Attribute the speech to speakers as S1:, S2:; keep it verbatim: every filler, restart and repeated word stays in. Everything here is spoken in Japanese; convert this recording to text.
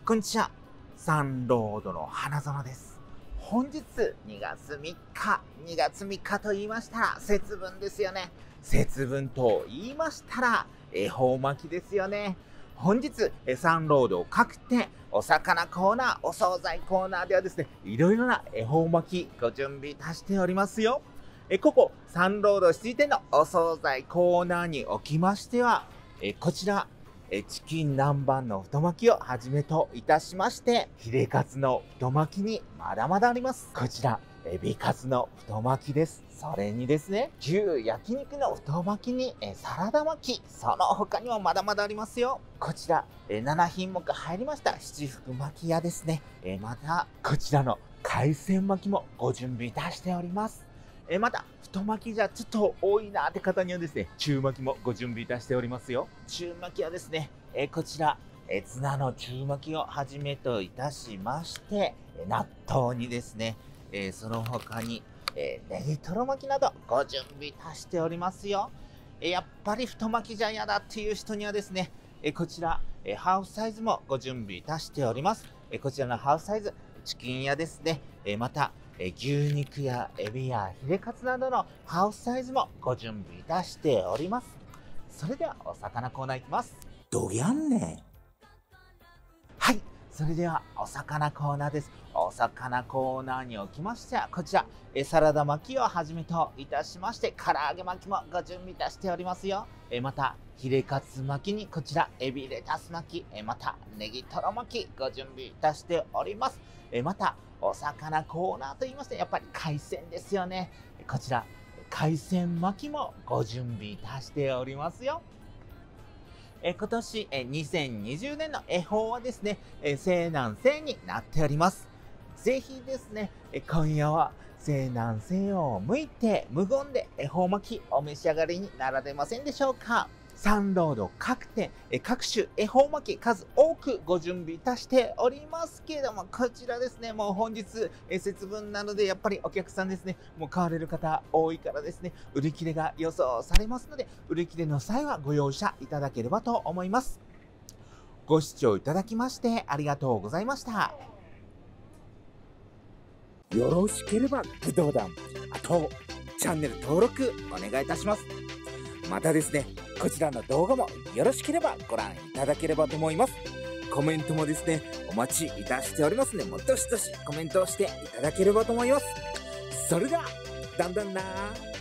S1: こんにちは。サンロードの花園です。本日にがつみっか、にがつみっかと言いましたら節分ですよね。節分と言いましたら恵方巻きですよね。本日サンロード各店お魚コーナー、お惣菜コーナーではですね、いろいろな恵方巻きご準備いたしておりますよ。えここサンロードシティ店のお惣菜コーナーにおきましては、えこちらえチキン南蛮の太巻きをはじめといたしまして、ヒレカツの太巻きにまだまだあります。こちら、エビカツの太巻きです。それにですね、牛焼肉の太巻きにえサラダ巻き、その他にもまだまだありますよ。こちら、えななひんもく入りました七福巻き屋ですね。えまた、こちらの海鮮巻きもご準備いたしております。えまた、太巻きじゃちょっと多いなって方にはですね、中巻きもご準備いたしておりますよ。中巻きはですね、えこちら、えツナの中巻きをはじめといたしまして、え納豆にですね、えその他に、えネギトロ巻きなどご準備いたしておりますよ。えやっぱり太巻きじゃ嫌だっていう人にはですね、えこちら、えハーフサイズもご準備いたしております。えこちらのハーフサイズ、チキン屋ですね、えまた、え牛肉やエビやヒレカツなどのハーフサイズもご準備いたしております。それではお魚コーナーいきます。どぎゃんね。はい、それではお魚コーナーです。お魚コーナーにおきましてはこちらえサラダ巻きをはじめといたしまして、唐揚げ巻きもご準備いたしておりますよ。えまたヒレカツ巻きにこちらエビレタス巻き、えまたネギトロ巻きご準備いたしております。えまたお魚コーナーと言いましてやっぱり海鮮ですよね。こちら海鮮巻きもご準備いたしておりますよ。え今年えにせんにじゅうねんの恵方はですね、え西南西になっております。ぜひですね、え今夜は西南西を向いて無言で恵方巻きお召し上がりになられませんでしょうか。サンロード各店、え各種恵方巻き数多くご準備いたしておりますけれども、こちらですね、もう本日え節分なのでやっぱりお客さんですね、もう買われる方多いからですね、売り切れが予想されますので、売り切れの際はご容赦いただければと思います。ご視聴いただきましてありがとうございました。よろしければグッドボタン、あとチャンネル登録お願いいたします。またですね、こちらの動画もよろしければご覧いただければと思います。コメントもですね、お待ちいたしておりますので、もうどしどしコメントをしていただければと思います。それでは、だんだんなー。